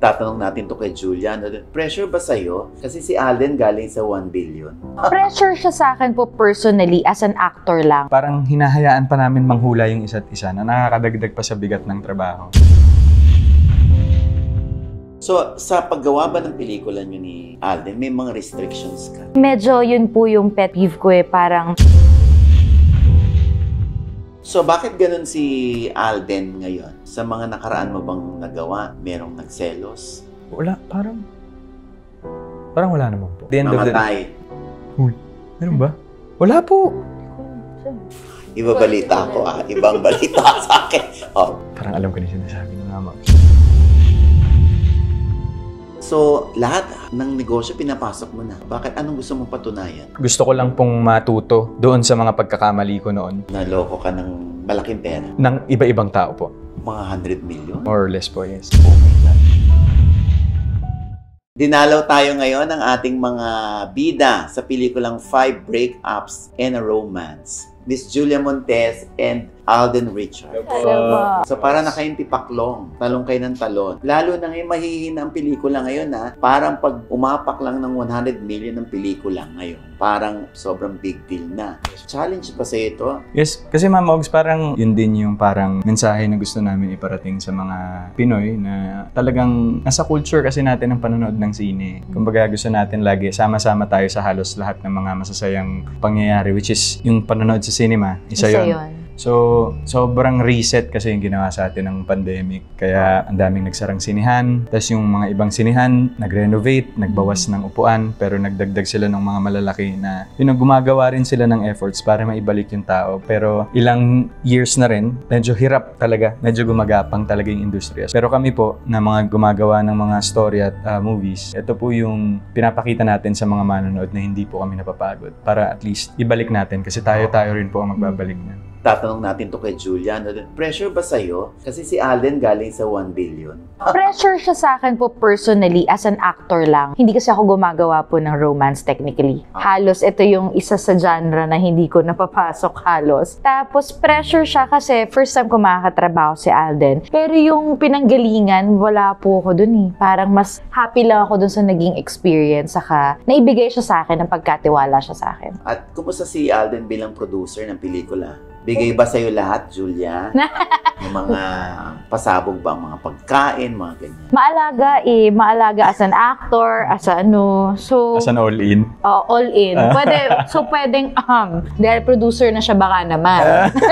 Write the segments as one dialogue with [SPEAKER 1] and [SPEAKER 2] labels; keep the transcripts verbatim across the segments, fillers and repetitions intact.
[SPEAKER 1] Tatanong natin to kay Julia. Pressure ba sa'yo? Kasi si Alden galing sa one billion.
[SPEAKER 2] Pressure siya sa akin po personally as an actor lang.
[SPEAKER 3] Parang hinahayaan pa namin manghula yung isa't isa na nakakadagdag pa sa bigat ng trabaho.
[SPEAKER 1] So, sa paggawa ba ng pelikula nyo ni Alden, may mga restrictions ka?
[SPEAKER 2] Medyo yun po yung pet peeve ko eh, parang...
[SPEAKER 1] So, bakit ganun si Alden ngayon? Sa mga nakaraan mo bang nagawa, merong nagselos?
[SPEAKER 3] Wala, parang... Parang wala naman po. The end
[SPEAKER 1] Mamatay?
[SPEAKER 3] Of the... Uy, meron ba? Wala po!
[SPEAKER 1] Iba balita ko ah. Ibang balita sa akin. Oh.
[SPEAKER 3] Parang alam ko na sinasabi ng mama.
[SPEAKER 1] So, lahat ng negosyo pinapasok mo na. Bakit? Anong gusto mong patunayan?
[SPEAKER 3] Gusto ko lang pong matuto doon sa mga pagkakamali ko noon.
[SPEAKER 1] Naloko ka ng malaking pera?
[SPEAKER 3] Ng iba-ibang tao po.
[SPEAKER 1] Mga one hundred million?
[SPEAKER 3] More or less po, yes.
[SPEAKER 1] Oh my God. Dinalaw tayo ngayon ng ating mga bida sa pelikulang Five Breakups and a Romance. Miss Julia Montes and Alden Richard.
[SPEAKER 2] Hello.
[SPEAKER 1] So para na kayong tipaklong, talong kayo ng talon. Lalo na ngayon mahihina ang pelikula ngayon ha. Parang pag umapak lang ng one hundred million ng pelikula ngayon, parang sobrang big deal na. Challenge pa sa ito?
[SPEAKER 3] Yes, kasi Ma'am Ogs, parang yun din yung parang mensahe na gusto namin iparating sa mga Pinoy na talagang nasa culture kasi natin ang panonood ng sine. Kumbaga gusto natin lagi sama-sama tayo sa halos lahat ng mga masasayang pangyayari, which is yung panonood sa cinema, isa,
[SPEAKER 2] Isa
[SPEAKER 3] yun.
[SPEAKER 2] yun.
[SPEAKER 3] So, sobrang reset kasi yung ginawa sa atin ng pandemic. Kaya ang daming nagsarang sinihan. Tapos yung mga ibang sinihan, nag-renovate, nagbawas ng upuan, pero nagdagdag sila ng mga malalaki na yun, gumagawa rin sila ng efforts para maibalik yung tao. Pero ilang years na rin, medyo hirap talaga, medyo gumagapang talaga yung industriya. Pero kami po, na mga gumagawa ng mga story at uh, movies, ito po yung pinapakita natin sa mga manonood na hindi po kami napapagod. Para at least ibalik natin kasi tayo-tayo rin po ang magbabalik na.
[SPEAKER 1] Tatanong natin to kay Julia. Pressure ba sa'yo? Kasi si Alden galing sa one billion.
[SPEAKER 2] Pressure siya sa akin po personally as an actor lang. Hindi kasi ako gumagawa po ng romance technically. Halos ito yung isa sa genre na hindi ko napapasok halos. Tapos pressure siya kasi first time ko makakatrabaho si Alden. Pero yung pinanggalingan, wala po ako dun eh. Parang mas happy lang ako dun sa naging experience. Saka naibigay siya sa akin, ng pagkatiwala siya sa akin.
[SPEAKER 1] At kumusta si Alden bilang producer ng pelikula? Bigay ba sa'yo lahat, Julia? Yung mga pasabog ba, mga pagkain, mga ganyan?
[SPEAKER 2] Maalaga eh. Maalaga as an actor, as a ano. So,
[SPEAKER 3] as an all-in?
[SPEAKER 2] Oh, all-in. Pwede, so pwedeng, um, dahil producer na siya baka naman.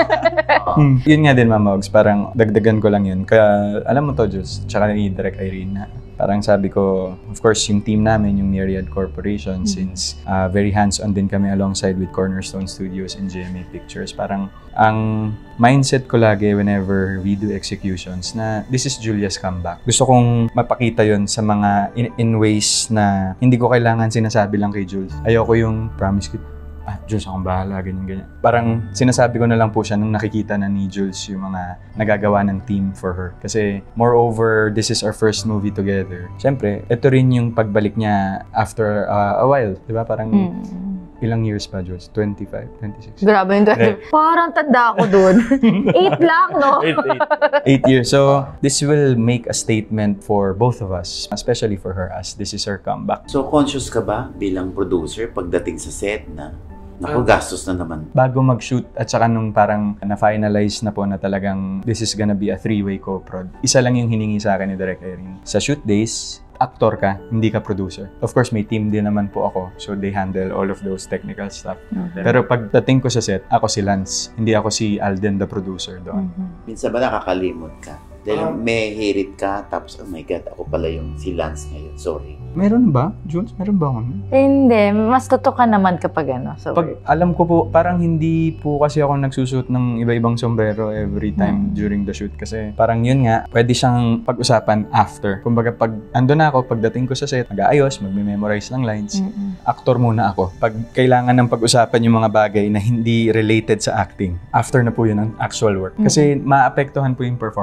[SPEAKER 3] hmm. Yun nga din, Ma'am Ogs, parang dagdagan ko lang yun. Kaya, alam mo to, Jules, tsaka ni Direk Irene na parang sabi ko, of course, yung team namin, yung Myriad Corporation, mm-hmm. since uh, very hands-on din kami alongside with Cornerstone Studios and G M A Pictures. Parang ang mindset ko lagi whenever we do executions na this is Julia's comeback. Gusto kong mapakita yon sa mga in, in ways na hindi ko kailangan sinasabi lang kay Jules. Ayoko yung promise ko, ah, Jules, akong bahala, ganyan, ganyan. Parang sinasabi ko na lang po siya nung nakikita na ni Jules yung mga nagagawa ng team for her. Kasi moreover, this is our first movie together. Siyempre, ito rin yung pagbalik niya after uh, a while. Diba? Parang mm. ilang years pa, Jules? twenty-five, twenty-six?
[SPEAKER 2] Grabe yung twenty-five. Parang tanda ako dun. Eight lang, no?
[SPEAKER 3] Eight, eight. Eight years. So, this will make a statement for both of us, especially for her, as this is her comeback.
[SPEAKER 1] So, conscious ka ba bilang producer pagdating sa set na naku, gastos na naman?
[SPEAKER 3] Bago mag-shoot at saka nung parang na-finalize na po na talagang this is gonna be a three-way co-prod, isa lang yung hiningi sa akin ni Direk Irene. Sa shoot days, actor ka, hindi ka producer. Of course, may team din naman po ako. So, they handle all of those technical stuff. Okay. Pero pagdating ko sa set, ako si Lance. Hindi ako si Alden, the producer doon.
[SPEAKER 2] Mm-hmm.
[SPEAKER 1] Minsan ba nakakalimot ka? Dahil may hirit ka, tapos, oh my God, ako pala yung si Lance ngayon. Sorry.
[SPEAKER 3] Meron ba? Jules, meron ba ako?
[SPEAKER 2] Hindi. Mas totoo ka naman kapag ano. So
[SPEAKER 3] Pag alam ko po, parang hindi po kasi ako nagsusuot ng iba-ibang sombrero every time hmm. during the shoot. Kasi parang yun nga, pwede siyang pag-usapan after. Kumbaga, pag ando na ako, pagdating ko sa set, mag-aayos, mag-memorize ng lines. Mm-mm. Actor muna ako. Pag kailangan ng pag-usapan yung mga bagay na hindi related sa acting, after na po yun ang actual work. Kasi mm-hmm. maapektuhan po yung performance.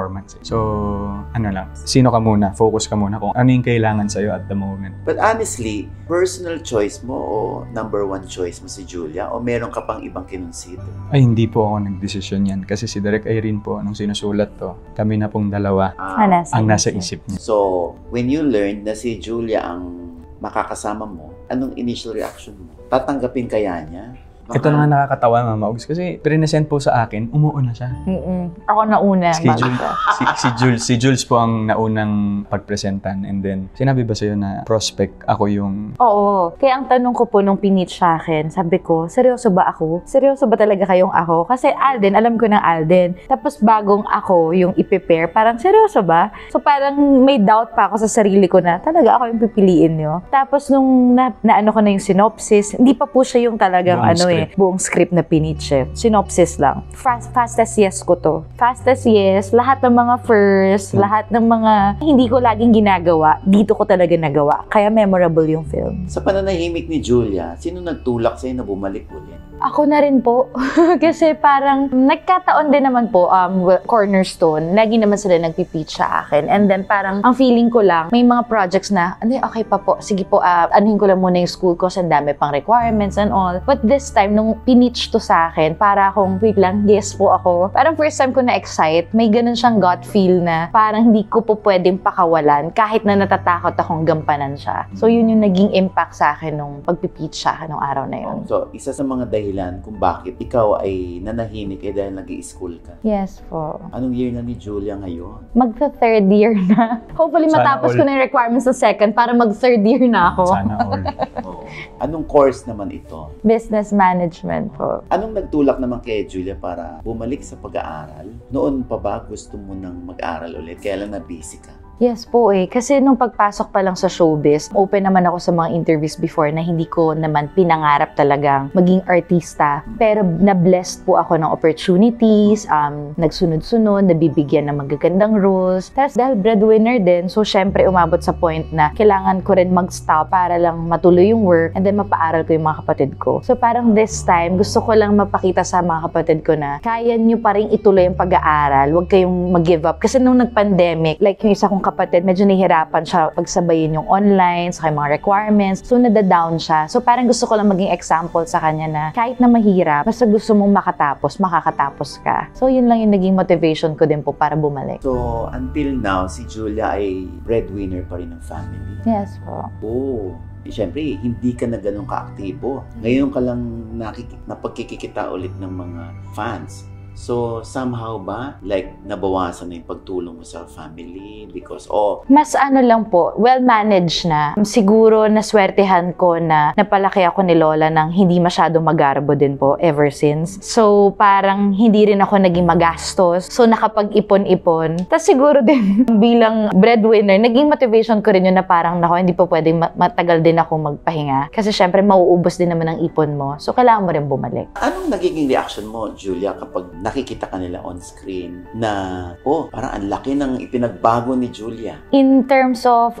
[SPEAKER 3] So, ano lang, sino ka muna, focus ka muna kung ano yung kailangan sa'yo at the moment.
[SPEAKER 1] But honestly, personal choice mo o number one choice mo si Julia o meron ka pang ibang kinonsider?
[SPEAKER 3] Ay, hindi po ako nagdesisyon yan. Kasi si Direk Irene po, nung sinusulat to, kami na pong dalawa
[SPEAKER 1] Ah,
[SPEAKER 2] Ah, nasa
[SPEAKER 3] ang nasa
[SPEAKER 2] isip.
[SPEAKER 3] isip niya.
[SPEAKER 1] so, when you learned na si Julia ang makakasama mo, anong initial reaction mo? Tatanggapin kaya niya? Baka-
[SPEAKER 3] Ito na nga nakakatawa, Mama Ogs, kasi present po sa akin, umuo na siya.
[SPEAKER 2] Mm-mm. Ako na una.
[SPEAKER 3] Si Jules, si, si Jules, si Jules po ang naunang pagpresentan, and then sinabi ba sa'yo na prospect ako yung
[SPEAKER 2] Oo. Kaya ang tanong ko po nung pinit sa akin, sabi ko, seryoso ba ako? Seryoso ba talaga kayong ako? Kasi Alden, alam ko ng Alden. Tapos bagong ako yung i-prepare, parang seryoso ba? So parang may doubt pa ako sa sarili ko na talaga ako yung pipiliin nyo. Tapos nung na, naano ko na yung synopsis, hindi pa po siya yung talagang
[SPEAKER 3] Buong
[SPEAKER 2] ano eh, buong script na pinit siya. Synopsis lang. Fast, fastest yes ko to. Fastest yes, lahat ng mga first,
[SPEAKER 3] Hmm.
[SPEAKER 2] lahat ng mga hindi ko laging ginagawa, dito ko talaga nagawa. Kaya memorable yung film.
[SPEAKER 1] Sa pananahimik ni Julia, sino nagtulak sa'yo na bumalik ulit?
[SPEAKER 2] Ako na rin po. Kasi parang nagkataon din naman po, um, well, Cornerstone, lagi naman sila nagpipitch sa akin. And then parang ang feeling ko lang, may mga projects na, ano, okay pa po, sige po, uh, anuhin ko lang muna yung school ko, sa dami pang requirements and all. But this time, nung pinitch to sa akin, para akong, wait lang, yes po ako. Parang first time ko na-excite, may ganun siyang gut feel na parang hindi ko po pwedeng pakawalan kahit na natatakot akong gampanan siya. So yun yung naging impact sa akin nung pagpipitch sa akin nung araw na yun.
[SPEAKER 1] So, isa sa mga dahilan kung bakit ikaw ay nanahimik ay dahil nag-i-school ka.
[SPEAKER 2] Yes po.
[SPEAKER 1] Anong year na ni Julia ngayon?
[SPEAKER 2] Magta-third year na. Hopefully
[SPEAKER 3] Sana
[SPEAKER 2] matapos
[SPEAKER 3] all.
[SPEAKER 2] ko na yung requirements sa second para mag-third year na ako.
[SPEAKER 3] sana all.
[SPEAKER 1] Oo. Anong course naman ito?
[SPEAKER 2] Business management po.
[SPEAKER 1] Anong nagtulak naman kay Julia para bumalik sa pag-aaral? Noon pa ba gusto mo nang mag-aral ulit? Kaya lang na-busy ka?
[SPEAKER 2] Yes po eh. Kasi nung pagpasok pa lang sa showbiz, open naman ako sa mga interviews before na hindi ko naman pinangarap talagang maging artista. Pero na-blessed po ako ng opportunities, um, nagsunod-sunod, nabibigyan ng magagandang roles. Tapos dahil breadwinner din, so syempre umabot sa point na kailangan ko rin mag-stop para lang matuloy yung work and then mapaaral ko yung mga kapatid ko. So parang this time, gusto ko lang mapakita sa mga kapatid ko na kaya nyo pa rin ituloy yung pag-aaral. Huwag kayong mag-give up. Kasi nung nag-pandemic, like yung isa kong kapatid, medyo nahihirapan siya pagsabayin yung online, sa mga requirements. So, nadadown siya. So, parang gusto ko lang maging example sa kanya na kahit na mahirap, basta gusto mong makatapos, makakatapos ka. So, yun lang yung naging motivation ko din po para bumalik.
[SPEAKER 1] So, until now, si Julia ay breadwinner pa rin ng family.
[SPEAKER 2] Yes po.
[SPEAKER 1] Oo. Eh, Siyempre, hindi ka na ganun ka-aktibo. Ngayon ka lang nakik- napagkikita ulit ng mga fans. So, somehow ba, like, nabawasan na yung pagtulong mo sa family? Because, oh,
[SPEAKER 2] Mas ano lang po, well-managed na. Siguro naswertehan ko na napalaki ako ni Lola ng hindi masyadong magarbo din po ever since. So, parang hindi rin ako naging magastos. So, nakapag-ipon-ipon. Tapos siguro din bilang breadwinner, naging motivation ko rin yun na parang, nako, hindi po pwedeng ma- matagal din ako magpahinga. Kasi syempre, mauubos din naman ang ipon mo. So, kailangan mo rin bumalik.
[SPEAKER 1] anong nagiging reaction mo, Julia, kapag nakikita ka nila on screen na, oh, parang ang laki ng ipinagbago ni Julia?
[SPEAKER 2] In terms of,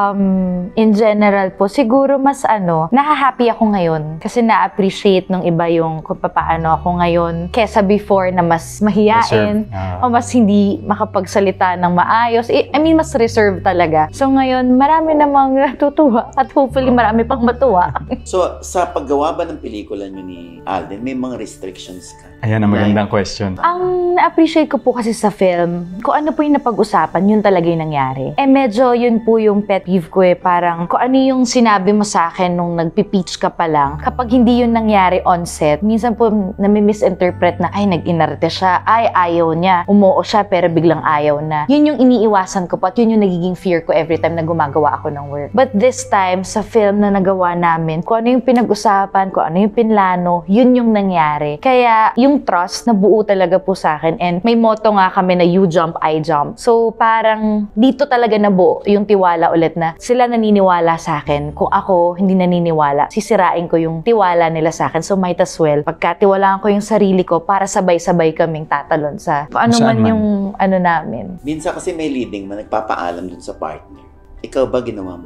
[SPEAKER 2] um, in general po, siguro mas ano, nahahappy ako ngayon. Kasi na-appreciate nung iba yung kung paano ako ngayon kesa before na mas mahiyain.
[SPEAKER 3] Reserve. Ah.
[SPEAKER 2] O mas hindi makapagsalita ng maayos. I I mean, mas reserved talaga. So ngayon, marami namang natutuwa at hopefully marami pang matuwa.
[SPEAKER 1] So, sa paggawa ba ng pelikula nyo ni Alden, may mga restrictions ka?
[SPEAKER 3] Ayan ang magandang question.
[SPEAKER 2] Ang na-appreciate ko po kasi sa film, kung ano po yung napag-usapan, yun talaga yung nangyari. Eh medyo yun po yung pet peeve ko eh, parang kung ano yung sinabi mo sa akin nung nagpi-pitch ka pa lang, kapag hindi yun nangyari on set, minsan po nami-misinterpret na, ay, nag-inarte siya, ay, ayaw niya, umuo siya pero biglang ayaw na. Yun yung iniiwasan ko po at yun yung nagiging fear ko every time na gumagawa ako ng work. But this time, sa film na nagawa namin, kung ano yung pinag-usapan, kung ano yung pinlano, yun yung nangyari. Kaya yung trust na buo talaga po sa akin and may motto nga kami na you jump, I jump. So parang dito talaga nabuo yung tiwala ulit na sila naniniwala sa akin. Kung ako hindi naniniwala, sisirain ko yung tiwala nila sa akin. So might as well, pagkatiwalaan ko yung sarili ko para sabay-sabay kaming tatalon sa kung ano
[SPEAKER 3] Saan
[SPEAKER 2] man
[SPEAKER 3] man.
[SPEAKER 2] yung ano namin.
[SPEAKER 1] Minsan kasi may leading man nagpapaalam dun sa partner. Ikaw ba ginawa mo yun?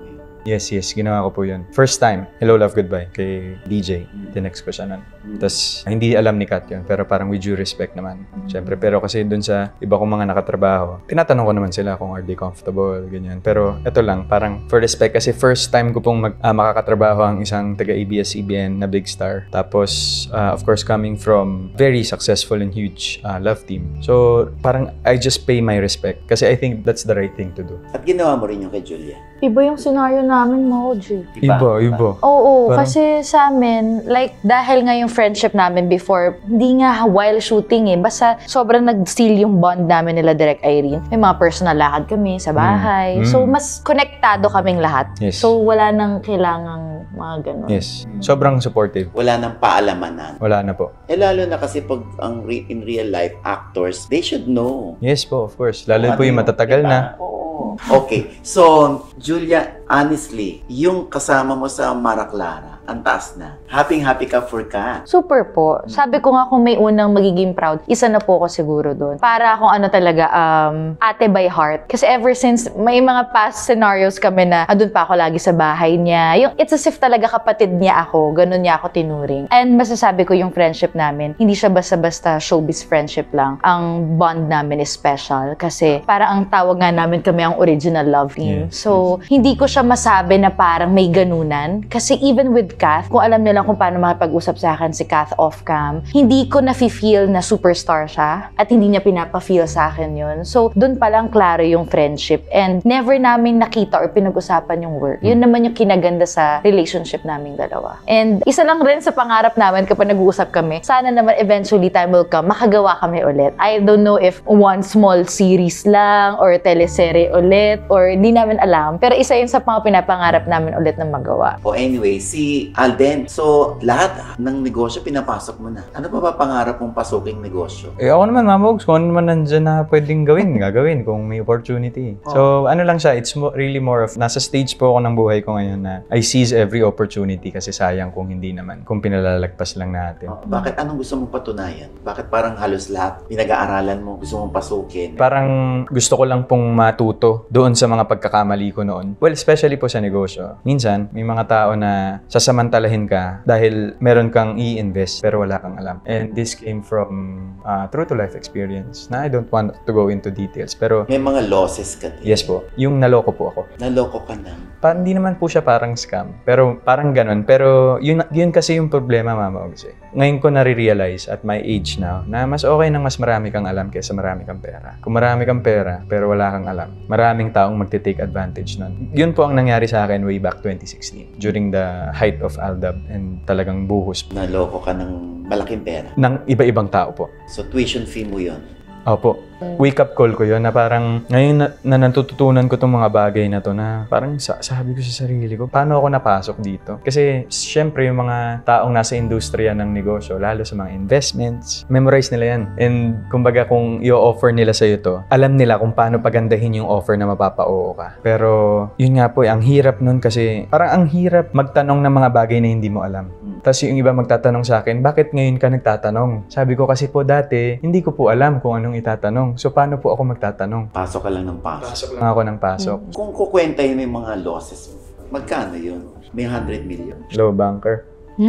[SPEAKER 3] Yes, yes. Ginawa ko po yun. First time, Hello, Love, Goodbye kay D J. Tinext ko siya nun. Tapos, hindi alam ni Kat yun. Pero parang with due respect naman. Siyempre, pero kasi dun sa iba kong mga nakatrabaho, tinatanong ko naman sila kung are they comfortable, ganyan. Pero ito lang, parang for respect. Kasi first time ko pong mag, uh, makakatrabaho ang isang taga-A B S C B N na big star. Tapos, uh, of course, coming from very successful and huge uh, love team. So, parang I just pay my respect. Kasi I think that's the right thing to do.
[SPEAKER 1] At ginawa mo rin yung kay Julia.
[SPEAKER 2] Iba yung scenario namin, Moji.
[SPEAKER 3] Iba, iba.
[SPEAKER 2] Oo,
[SPEAKER 3] Parang-
[SPEAKER 2] kasi sa amin, like, dahil nga yung friendship namin before, hindi nga while shooting eh. Basta sobrang nag-steal yung bond namin nila Direk Irene. May mga personal lakad kami sa bahay.
[SPEAKER 3] Mm.
[SPEAKER 2] So,
[SPEAKER 3] Mm.
[SPEAKER 2] mas konektado kaming lahat.
[SPEAKER 3] Yes.
[SPEAKER 2] So, wala nang kailangang mga ganun.
[SPEAKER 3] Yes. Sobrang supportive.
[SPEAKER 1] Wala nang paalamanan.
[SPEAKER 3] Wala na po.
[SPEAKER 1] Eh lalo na kasi pag ang re- in real life actors, they should know.
[SPEAKER 3] Yes po, of course. Lalo
[SPEAKER 1] Kung
[SPEAKER 3] po
[SPEAKER 1] ano
[SPEAKER 3] yung matatagal
[SPEAKER 1] diba?
[SPEAKER 3] na.
[SPEAKER 1] Oo. Okay. So, Julia, honestly, yung kasama mo sa Mara Clara, ang taas na. Happy-happy ka for Kat.
[SPEAKER 2] Super po. Sabi ko nga kung may unang magiging proud, isa na po ako siguro doon. Para akong ano talaga, um, ate by heart. Kasi ever since, may mga past scenarios kami na andun pa ako lagi sa bahay niya. Yung it's as if talaga kapatid niya ako. Ganun niya ako tinuring. And masasabi ko yung friendship namin, hindi siya basta-basta showbiz friendship lang. Ang bond namin is special. Kasi parang ang tawag nga namin kami ang original love team.
[SPEAKER 3] Yes,
[SPEAKER 2] So, hindi ko siya masabi na parang may ganunan. Kasi even with Kath, kung alam nila kung paano makipag-usap sa akin si Kath off-cam, hindi ko na-feel na superstar siya at hindi niya pinapa-feel sa akin yun. So, dun palang klaro yung friendship and never namin nakita or pinag-usapan yung work. Yun naman yung kinaganda sa relationship naming dalawa. And isa lang rin sa pangarap namin kapag nag-uusap kami, sana naman eventually time will come, makagawa kami ulit. I don't know if one small series lang or teleserye ulit or hindi namin alam. Pero isa yun sa mga pinapangarap namin ulit na magawa.
[SPEAKER 1] O anyway, si Alden, so lahat ng negosyo pinapasok mo na. Ano pa ba pangarap mong pasuking negosyo?
[SPEAKER 3] Eh ako naman, Mama Ogs, kung ano naman nandyan na pwedeng gawin, gagawin kung may opportunity. So, ano lang siya, it's mo- really more of, nasa stage po ako ng buhay ko ngayon na I seize every opportunity kasi sayang kung hindi naman, kung pinalalagpas lang natin.
[SPEAKER 1] Oh, bakit anong gusto mong patunayan? Bakit parang halos lahat pinag-aaralan mo, gusto mong pasukin?
[SPEAKER 3] Parang gusto ko lang pong matuto doon sa mga pagkakamali ko noon. Well, especially po sa negosyo. Minsan, may mga tao na sasamantalahin ka dahil meron kang i-invest pero wala kang alam. And this came from uh, true-to-life experience na I don't want to go into details. Pero,
[SPEAKER 1] May mga losses ka din.
[SPEAKER 3] yes po, yung naloko po ako.
[SPEAKER 1] Naloko ka na.
[SPEAKER 3] Parang hindi naman po siya parang scam. Pero parang ganun. Pero yun, yun kasi yung problema, Mama Ogs. Eh. Ngayon ko nare-realize at my age now na mas okay nang mas marami kang alam kaysa marami kang pera. Kung marami kang pera pero wala kang alam, maraming taong magte-take advantage nun. Yun po ang nangyari sa akin way back twenty sixteen during the height of Aldab and talagang buhos
[SPEAKER 1] Naloko ka ng malaking pera.
[SPEAKER 3] ng iba-ibang tao po.
[SPEAKER 1] So tuition fee mo yon.
[SPEAKER 3] Opo. Wake-up call ko yun na parang ngayon na, na natututunan ko itong mga bagay na to na parang sa, sabi ko sa sarili ko, paano ako napasok dito? Kasi syempre yung mga taong nasa industriya ng negosyo, lalo sa mga investments, memorize nila yan. And kumbaga kung i-offer nila sa'yo to, alam nila kung paano pagandahin yung offer na mapapa-oo ka. Pero yun nga po, ang hirap nun kasi parang ang hirap magtanong ng mga bagay na hindi mo alam. Tapos yung iba magtatanong sa akin, bakit ngayon ka nagtatanong? Sabi ko kasi po dati, hindi ko po alam kung anong itatanong. So paano po ako magtatanong?
[SPEAKER 1] Pasok ka lang ng pasok.
[SPEAKER 3] Pasok lang ako ng pasok.
[SPEAKER 1] Kung kukwentahin mo yung mga losses mo, magkano yun? May one hundred million?
[SPEAKER 3] Low banker.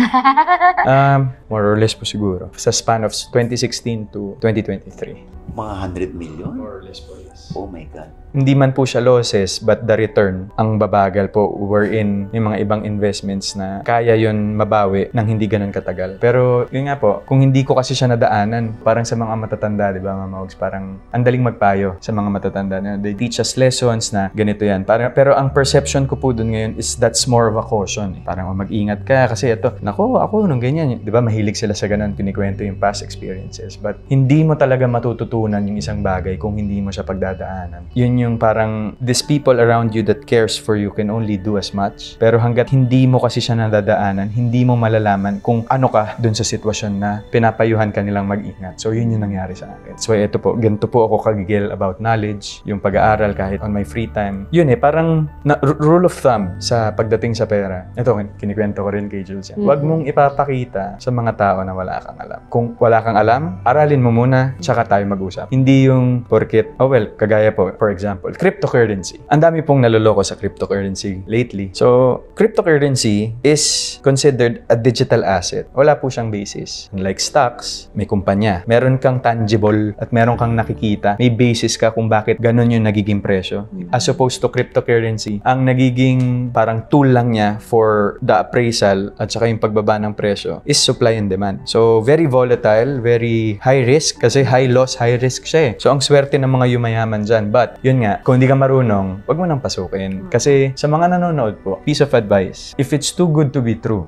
[SPEAKER 3] um, more or less po siguro. Sa span of twenty sixteen to twenty twenty-three.
[SPEAKER 1] Mga one hundred million?
[SPEAKER 3] More or less po, yes.
[SPEAKER 1] Oh my God.
[SPEAKER 3] Hindi man po siya losses, but the return ang babagal po wherein yung mga ibang investments na kaya yun mabawi ng hindi ganun katagal. Pero yun nga po, kung hindi ko kasi siya nadaanan, parang sa mga matatanda, di ba Mama Ogs, parang andaling magpayo sa mga matatanda na they teach us lessons na ganito yan. Parang, pero ang perception ko po dun ngayon is that's more of a caution. Eh. Parang oh, mag-ingat ka kasi ito, nako ako nung ganyan. Di ba mahilig sila sa ganun, kinikwento yung past experiences. But hindi mo talaga matututunan yung isang bagay kung hindi mo siya pagdadaanan. Yun yung parang these people around you that cares for you can only do as much. Pero hanggat hindi mo kasi siya nadadaanan, hindi mo malalaman kung ano ka dun sa sitwasyon na pinapayuhan ka nilang mag-ingat. So yun yung nangyari sa akin. So ito po, ganito po ako kagigil about knowledge, yung pag-aaral kahit on my free time. Yun eh, parang na, r- rule of thumb sa pagdating sa pera. Ito, kinikwento ko rin kay Jules yan. Huwag mong ipapakita sa mga tao na wala kang alam. Kung wala kang alam, aralin mo muna, tsaka tayo mag-usap. pinag-uusapan. Hindi yung porket, oh well, kagaya po, for example, cryptocurrency. Ang dami pong naloloko sa cryptocurrency lately. So, cryptocurrency is considered a digital asset. Wala po siyang basis. Unlike stocks, may kumpanya. Meron kang tangible at meron kang nakikita. May basis ka kung bakit ganun yung nagiging presyo. As opposed to cryptocurrency, ang nagiging parang tool lang niya for the appraisal at saka yung pagbaba ng presyo is supply and demand. So, very volatile, very high risk kasi high loss, high risk siya eh. So, ang swerte ng mga yumayaman dyan. But, yun nga, kung hindi ka marunong, wag mo nang pasukin. Kasi sa mga nanonood po, piece of advice, if it's too good to be true,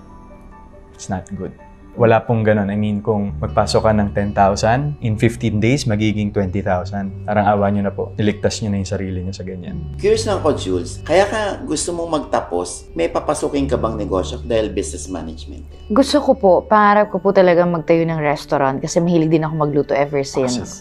[SPEAKER 3] it's not good. Wala pong ganun. I mean, kung magpasok ka ng ten thousand, in fifteen days, magiging twenty thousand. Parang awa nyo na po. Iligtas nyo na yung sarili nyo sa ganyan.
[SPEAKER 1] Curious lang ako, Jules. Kaya ka gusto mong magtapos, may papasukin ka bang negosyo dahil business management?
[SPEAKER 2] Gusto ko po, pangarap ko po talaga magtayo ng restaurant kasi mahilig din ako magluto ever since.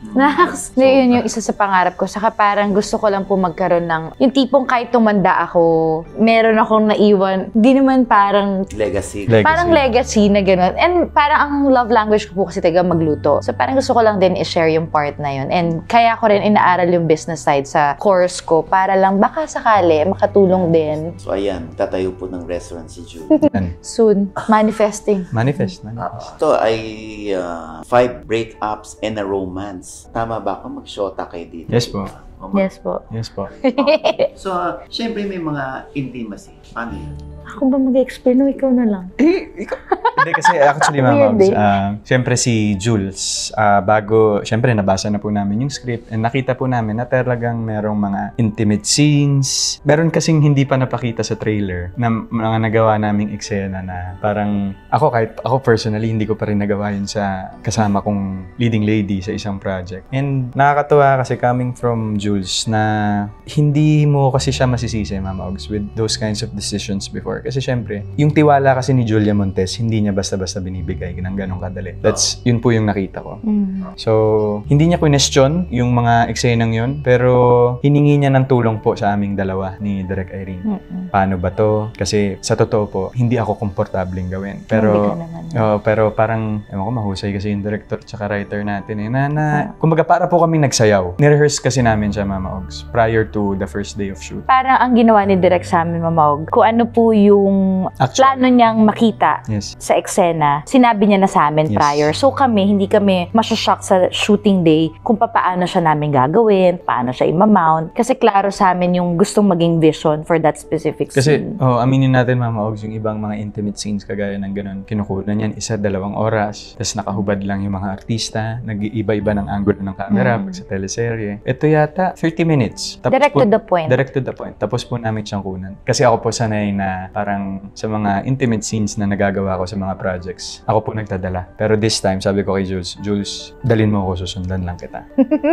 [SPEAKER 2] Naks, so, yun yung isa sa pangarap ko. Saka parang gusto ko lang po magkaroon ng, yung tipong kahit tumanda ako, meron akong naiwan, di naman parang,
[SPEAKER 1] legacy.
[SPEAKER 3] legacy.
[SPEAKER 2] Parang legacy na gano'n. And parang ang love language ko po kasi talaga magluto. So parang gusto ko lang din i-share yung part na yun. And kaya ko rin inaaral yung business side sa course ko para lang baka sakali makatulong din.
[SPEAKER 1] So ayan, tatayo po ng restaurant si Jules.
[SPEAKER 2] Soon. Manifesting.
[SPEAKER 3] Manifest.
[SPEAKER 1] Uh,
[SPEAKER 3] manifest.
[SPEAKER 1] ito ay uh, five breakups and a romance. Tama ba ako? Mag-shota kayo dito?
[SPEAKER 3] Yes po.
[SPEAKER 1] O, mag-
[SPEAKER 2] Yes po.
[SPEAKER 3] Yes po.
[SPEAKER 1] So, uh, syempre may mga intimacy. Paano yun?
[SPEAKER 2] Ako ba mag-explain o ikaw na lang?
[SPEAKER 3] Eh, ikaw. Hindi kasi actually, Mama,
[SPEAKER 2] Weird, eh.
[SPEAKER 3] uh, siyempre si Jules, uh, bago, siyempre nabasa na po namin yung script and nakita po namin na talagang merong mga intimate scenes. Meron kasing hindi pa napakita sa trailer na mga nagawa naming eksena na parang ako kahit ako personally hindi ko pa rin nagawa yun sa kasama kong leading lady sa isang project. And nakakatuwa kasi coming from Jules na hindi mo kasi siya masisisi, Mama Ogs, with those kinds of decisions before. Kasi syempre, yung tiwala kasi ni Julia Montes, hindi niya basta-basta binibigay ng ganong kadali. That's, yun po yung nakita ko.
[SPEAKER 2] Mm.
[SPEAKER 3] So, hindi niya question yung mga eksenang yun, pero hiningi niya ng tulong po sa aming dalawa ni Direk Irene.
[SPEAKER 2] Mm-mm.
[SPEAKER 3] Paano ba to? Kasi sa totoo po, hindi ako komportableng gawin. Pero,
[SPEAKER 2] Hindi ka naman.
[SPEAKER 3] oh, pero parang, ewan ko, mahusay kasi yung director tsaka writer natin eh, na, na kumbaga para po kami nagsayaw. Nirehearse kasi namin siya, Mama Ogs, prior to the first day of shoot.
[SPEAKER 2] Parang ang ginawa ni Direk sa amin, Mamawag, kung ano po yung
[SPEAKER 3] Actually.
[SPEAKER 2] plano niyang makita
[SPEAKER 3] Yes.
[SPEAKER 2] sa eksena, sinabi niya na sa amin
[SPEAKER 3] Yes.
[SPEAKER 2] prior. So kami, hindi kami masyashock sa shooting day kung paano siya namin gagawin, paano siya i-mount. Kasi klaro sa amin yung gustong maging vision for that specific
[SPEAKER 3] Kasi,
[SPEAKER 2] scene.
[SPEAKER 3] oh, aminin natin, Mama Ogs, yung ibang mga intimate scenes kagaya ng ganun, kinukunan yan isa, dalawang oras, tapos nakahubad lang yung mga artista, nag-iiba-iba ng angulo ng camera
[SPEAKER 2] Mm.
[SPEAKER 3] pag sa teleserye. Ito yata, thirty minutes. Tapos
[SPEAKER 2] Direct
[SPEAKER 3] po,
[SPEAKER 2] to the point.
[SPEAKER 3] Direct to the point. Tapos po namin siyang kunan. Kasi ako po sanay na parang sa mga intimate scenes na nagagawa ko sa mga projects, ako po nagdadala. Pero this time, sabi ko kay Jules, Jules, dalin mo ako, susundan lang kita.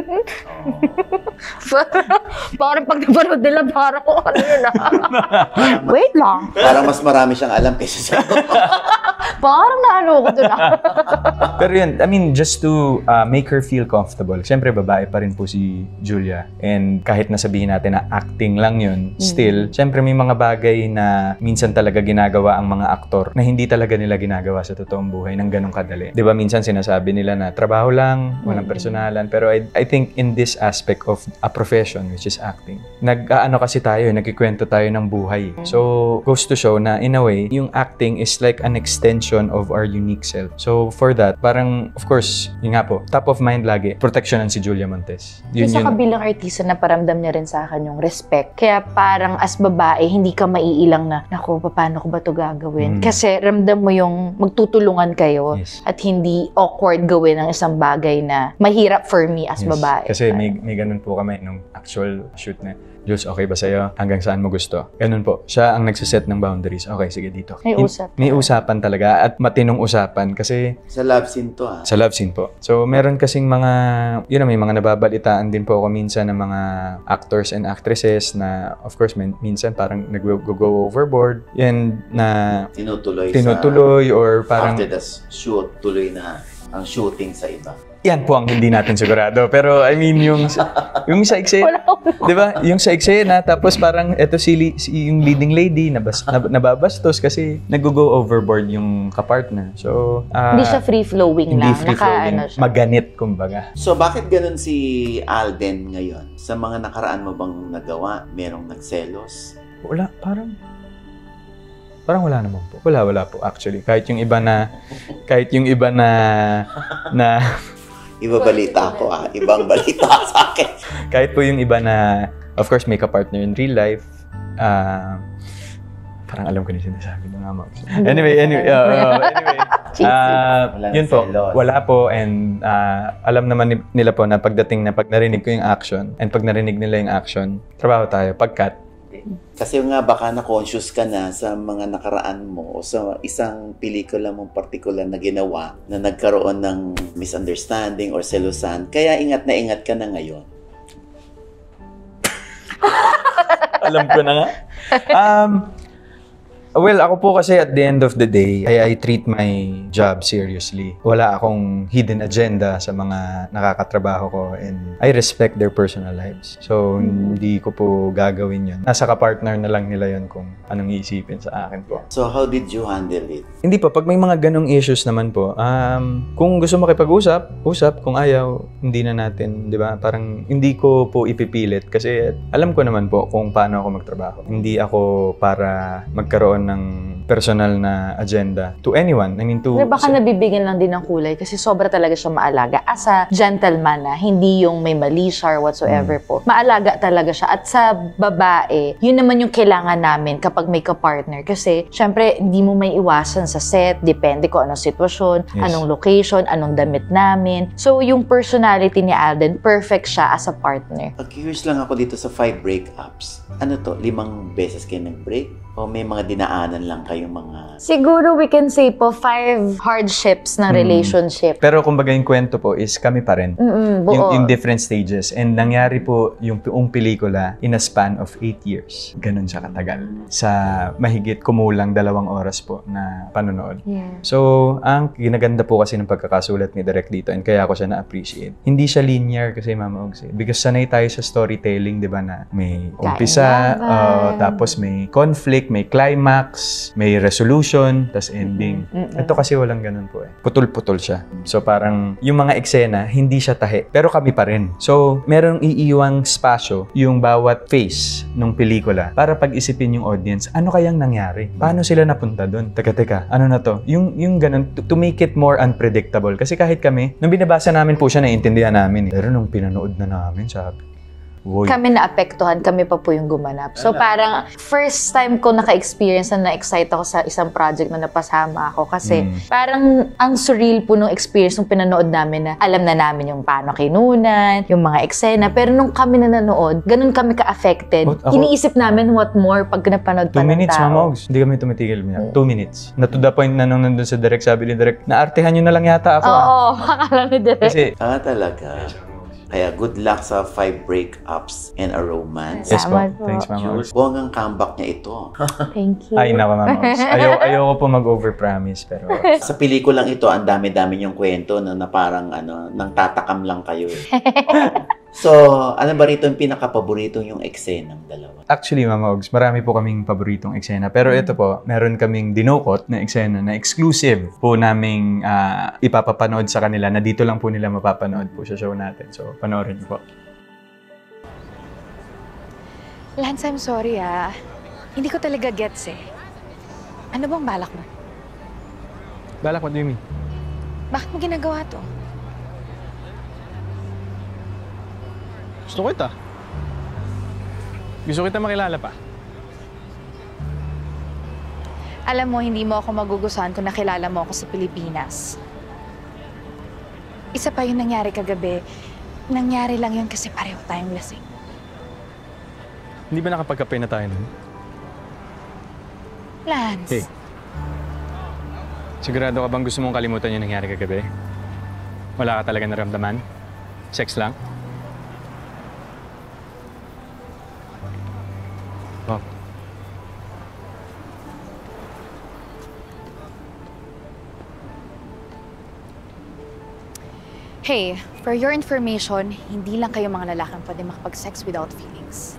[SPEAKER 2] Parang pag napanood nila, parang ko ano yun ah. Wait lang.
[SPEAKER 1] Parang mas marami siyang alam kaysa sa
[SPEAKER 2] Parang naano ko doon ah.
[SPEAKER 3] Pero yun, I mean, just to uh, make her feel comfortable. Siyempre, babae pa rin po si Julia. And kahit nasabihin natin na acting lang yun, still, siyempre may mga bagay na minsan talaga ginagawa ang mga aktor na hindi talaga nila ginagawa sa totoong buhay ng ganong kadali. Di ba minsan sinasabi nila na trabaho lang, walang personalan. Pero I, I think in this aspect of a profession, which is acting, nag-ano kasi tayo, nagkikwento tayo ng buhay. So, goes to show na in a way, yung acting is like an extension of our unique self. So, for that, parang, of course, yun nga po, top of mind lagi, protectionan si Julia Montes. Yun,
[SPEAKER 2] Sa
[SPEAKER 3] yun.
[SPEAKER 2] kabilang artista na paramdam niya rin sa akin yung respect. Kaya parang as babae, hindi ka maiilang na, naku, paano ko ba ito gagawin?
[SPEAKER 3] Mm.
[SPEAKER 2] Kasi ramdam mo yung magtutulungan kayo
[SPEAKER 3] Yes.
[SPEAKER 2] at hindi awkward gawin ang isang bagay na mahirap for me as
[SPEAKER 3] Yes.
[SPEAKER 2] babae.
[SPEAKER 3] Kasi may, may ganun po kami nung actual shoot na, Jules, okay ba sa'yo? Hanggang saan mo gusto? Ganun po. Siya ang nagsiset ng boundaries. Okay, sige dito.
[SPEAKER 2] May
[SPEAKER 3] Hin-
[SPEAKER 2] usap.
[SPEAKER 3] May usapan talaga at matinong usapan kasi
[SPEAKER 1] sa love scene to ah.
[SPEAKER 3] sa love scene po. So, meron kasing mga, yun na, may mga nababalitaan din po ako minsan ng mga actors and actresses na, of course, min- minsan parang nag-go overboard. Yan na
[SPEAKER 1] Tinutuloy,
[SPEAKER 3] tinutuloy or
[SPEAKER 1] sa,
[SPEAKER 3] parang,
[SPEAKER 1] after the shoot, tuloy na ang shooting sa iba.
[SPEAKER 3] yan po ang hindi natin sigurado. Pero I mean, yung, yung sa eksena, di ba? Yung sa eksena, tapos parang eto si, li- si yung leading lady, nabas, nab, nababastos kasi nag-go overboard yung kapartner. So, ah,
[SPEAKER 2] Hindi siya free-flowing
[SPEAKER 3] hindi
[SPEAKER 2] lang.
[SPEAKER 3] free-flowing,
[SPEAKER 2] Naka, ano siya.
[SPEAKER 3] maganit, kumbaga.
[SPEAKER 1] So, bakit ganun si Alden ngayon? Sa mga nakaraan mo bang nagawa, merong nagselos?
[SPEAKER 3] Wala, parang, parang wala naman po. Wala, wala po actually. Kahit yung iba na, kahit yung iba na, na,
[SPEAKER 1] Iba balita ako ah. Ibang balita sa akin.
[SPEAKER 3] kahit po yung iba na, of course, may ka-partner in real life, ah, parang alam ko na yung sinasabi ng ama. Anyway, anyway, uh, uh, anyway, ah,
[SPEAKER 1] Walang
[SPEAKER 3] yun po,
[SPEAKER 1] selos.
[SPEAKER 3] wala po, and ah, alam naman ni- nila po na pagdating na pag narinig ko yung action, and pag narinig nila yung action, trabaho tayo, pag-cut.
[SPEAKER 1] Kasi nga baka na-conscious ka na sa mga nakaraan mo o sa isang pelikula mong partikular na ginawa na nagkaroon ng misunderstanding or selusan. Kaya ingat na ingat ka na ngayon.
[SPEAKER 3] Alam ko na nga. Um, well, ako po kasi at the end of the day, I, I treat my job seriously. Wala akong hidden agenda sa mga nakakatrabaho ko, and I respect their personal lives. So, hindi ko po gagawin yun. Nasa kapartner na lang nila yun kung anong iisipin sa akin po.
[SPEAKER 1] So how did you handle it?
[SPEAKER 3] Hindi po, pag may mga ganong issues naman po, um, kung gusto makipag-usap, usap. Kung ayaw, hindi na natin, di ba? Parang hindi ko po ipipilit kasi alam ko naman po kung paano ako magtrabaho. Hindi ako para magkaroon ng personal na agenda to anyone. I mean, to...
[SPEAKER 2] Pero baka nabibigyan lang din ng kulay kasi sobra talaga siya maalaga. As a gentleman na, hindi yung may mali siya or whatsoever
[SPEAKER 3] Hmm.
[SPEAKER 2] po. Maalaga talaga siya. At sa babae, yun naman yung kailangan namin kapag may ka-partner. Kasi, syempre, hindi mo may iwasan sa set. Depende kung anong sitwasyon,
[SPEAKER 3] Yes.
[SPEAKER 2] anong location, anong damit namin. So, yung personality ni Alden, perfect siya as a partner.
[SPEAKER 1] Pag-curious lang ako dito sa five breakups. Ano to? Limang beses kayo nag-break? O may mga dinaanan lang kayong mga...
[SPEAKER 2] Siguro we can say po, five hardships ng
[SPEAKER 3] Hmm.
[SPEAKER 2] relationship.
[SPEAKER 3] Pero kumbaga yung kwento po is kami pa rin.
[SPEAKER 2] Mm-mm, buo.
[SPEAKER 3] Yung, yung different stages. And nangyari po yung buong pelikula in a span of eight years. Ganun siya katagal. Sa mahigit kumulang dalawang oras po na panonood.
[SPEAKER 2] Yeah.
[SPEAKER 3] So, ang ginaganda po kasi ng pagkakasulat ni Direk dito, and kaya ako siya na-appreciate. Hindi siya linear kasi, Mama Ogs. eh. Because sanay tayo sa storytelling, di ba, na may umpisa,
[SPEAKER 2] Kainlaban.
[SPEAKER 3] uh, tapos may conflict, may climax, may resolution, tas ending.
[SPEAKER 2] Mm-mm.
[SPEAKER 3] Ito kasi walang ganun po eh. Putol-putol siya. So parang yung mga eksena, hindi siya tahi. Pero kami pa rin. So merong iiwang spasyo yung bawat phase ng pelikula para pag-isipin yung audience, ano kayang nangyari? Paano sila napunta doon? Teka, teka, ano na to? Yung, yung ganun, to, to make it more unpredictable. Kasi kahit kami, nung binabasa namin po siya, naiintindihan namin eh. Pero nung pinanood na namin, sabi, Woy.
[SPEAKER 2] Kami naapektuhan, kami pa po yung gumanap. So parang first time ko naka-experience na na-excite ako sa isang project na napasama ako kasi
[SPEAKER 3] Mm.
[SPEAKER 2] parang ang surreal po nung experience nung pinanood namin na alam na namin yung paano kinunan, yung mga eksena. Pero nung kami na nanood, ganun kami ka-affected.
[SPEAKER 3] What? Ako-
[SPEAKER 2] Iniisip namin what more pag napanood
[SPEAKER 3] Two
[SPEAKER 2] pa ng
[SPEAKER 3] minutes,
[SPEAKER 2] tao.
[SPEAKER 3] Mama Ogs. Hindi kami tumitigil. Two minutes. Na to the point na nung nandun sa direct, sabi ni direct, naartehan nyo na lang yata ako.
[SPEAKER 2] Oo,
[SPEAKER 3] ah.
[SPEAKER 2] akala ni Direk.
[SPEAKER 3] Kasi,
[SPEAKER 1] Ah, talaga. Kaya good luck sa five breakups and a romance.
[SPEAKER 3] yes po.
[SPEAKER 2] Salamat po.
[SPEAKER 3] Thanks, Mama Ogs.
[SPEAKER 1] Buwangang comeback niya ito.
[SPEAKER 2] Thank you.
[SPEAKER 3] Ay, nako, Mama Ogs. Ayaw, ayaw ko po mag-overpromise, pero...
[SPEAKER 1] Sa pelikulang ito, ang dami-dami yung kwento no, na parang ano, nang tatakam lang kayo. Eh. So, alam ba rito yung pinaka-paborito yung eksena ng dalawa?
[SPEAKER 3] Actually, Mama Ogs, marami po kaming paboritong eksena. Pero ito po, meron kaming dinukot na eksena na exclusive po naming ah, ipapapanood sa kanila na dito lang po nila mapapanood po sa show natin. So, panoorin niyo po.
[SPEAKER 4] Lance, I'm sorry ah. Hindi ko talaga gets eh. Ano bang balak mo?
[SPEAKER 3] Balak, what do you mean?
[SPEAKER 4] Bakit mo ginagawa to?
[SPEAKER 5] Gusto kita. Gusto kita makilala pa.
[SPEAKER 4] Alam mo, hindi mo ako magugustuhan kung nakilala mo ako sa Pilipinas. Isa pa yung nangyari kagabi. Nangyari lang yun kasi pareho tayong lasing.
[SPEAKER 5] Hindi ba nakapagkape na tayo nun?
[SPEAKER 4] Lance,
[SPEAKER 5] Hey. Sigurado ka bang gusto mong kalimutan yung nangyari kagabi? Wala ka talaga naramdaman? Sex lang? Oh.
[SPEAKER 4] Hey, for your information, hindi lang kayo mga lalaking pwede makapag-sex without feelings.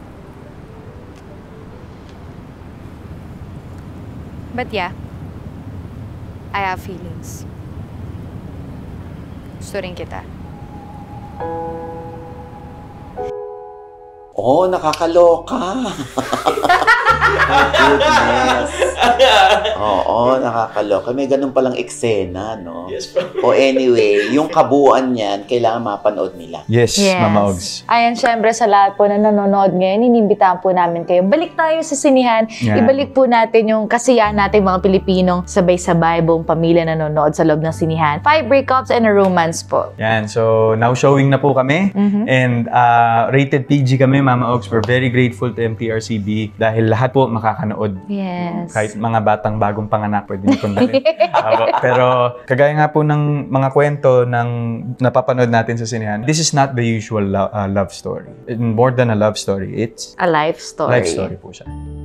[SPEAKER 4] But yeah, I have feelings. Gusto rin kita.
[SPEAKER 1] Oh, nakakaloka. Oh, goodness. Oo, nakakaloka. May ganun palang eksena, no?
[SPEAKER 3] Yes, bro.
[SPEAKER 1] O anyway, yung kabuuan niyan, kailangan mapanood nila.
[SPEAKER 3] Yes, Mama Ogs.
[SPEAKER 2] Ayan, syempre sa lahat po na nanonood ngayon, inimbitahan po namin kayo. Balik tayo sa sinihan.
[SPEAKER 3] Yan.
[SPEAKER 2] Ibalik po natin yung kasiyahan natin mga Pilipinong sabay-sabay, buong pamilya nanonood sa loob ng sinihan. Five breakups and a romance po.
[SPEAKER 3] Yan, so now showing na po kami.
[SPEAKER 2] Mhm.
[SPEAKER 3] And uh, rated P G kami, Mama Ogs. We're very grateful to M T R C B dahil lahat po makakanood.
[SPEAKER 2] Yes.
[SPEAKER 3] Kahit mga batang bagong panganak, pwede nyo kong dalhin. Apo. Pero kagaya nga po ng mga kwento ng napapanood natin sa sinihan, this is not the usual lo- uh, love story. More than a love story, it's
[SPEAKER 2] A life story.
[SPEAKER 3] life story po siya.